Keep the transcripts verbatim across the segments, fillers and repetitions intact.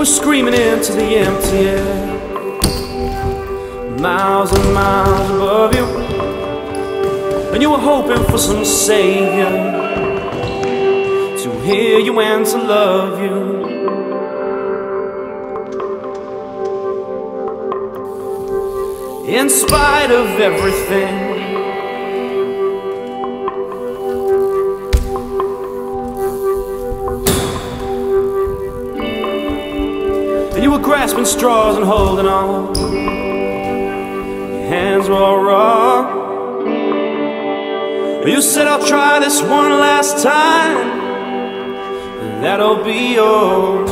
were screaming into the empty air, miles and miles above you, and you were hoping for some savior to hear you and to love you. In spite of everything, and you were grasping straws and holding on. Your hands were all raw. You said, I'll try this one last time, and that'll be all.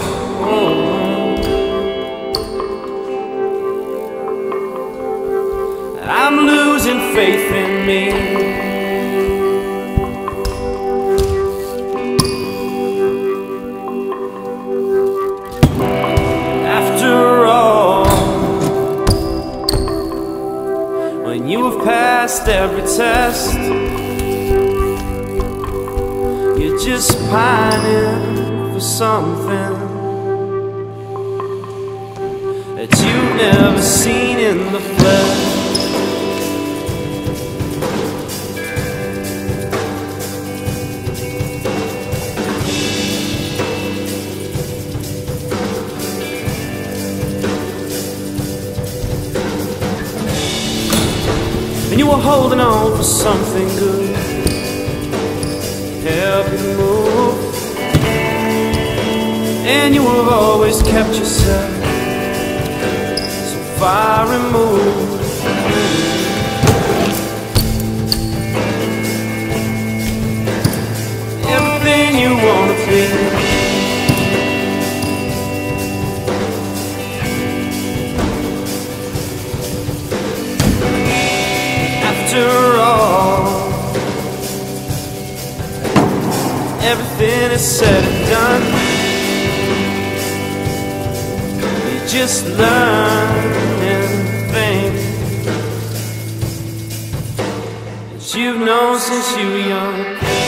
I'm losing faith in me. After all, when you have passed every test, you're just pining for something that you've never seen in the flesh. And you were holding on for something good, help you move, and you have always kept yourself so far removed. Everything you want to be, after all, everything is said and done. You just learn things that you've known since you were young.